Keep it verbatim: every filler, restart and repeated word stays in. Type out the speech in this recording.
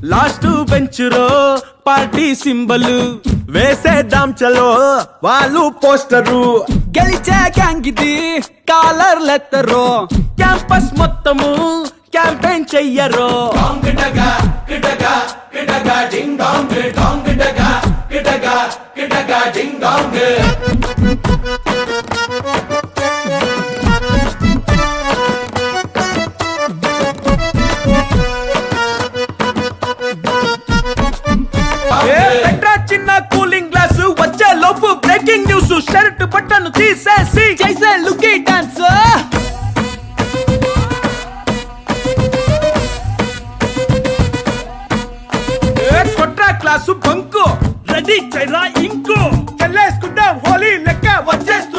last bench రో party symbol వేసేద్దాం చలో వాళ్ళు పోస్టరు గెలిచే గ్యాంగ్ ఇది కాలర్ లెత్తరు క్యాంపస్ మొత్తము క్యాంపెయిన్ చెయ్యరు చిన్న కూలింగ్ గ్లాస్ వచ్చే లోపు బ్రేకింగ్ న్యూస్ షర్ట్ బట్టను తీసేసి చేసే లుకీ డాన్స్ కొట్రా క్లాసు బంకు రెడీ చైరా ఇంకో చెల్లేసుకుంటాం హోలీ లెక్క వచ్చేస్తూ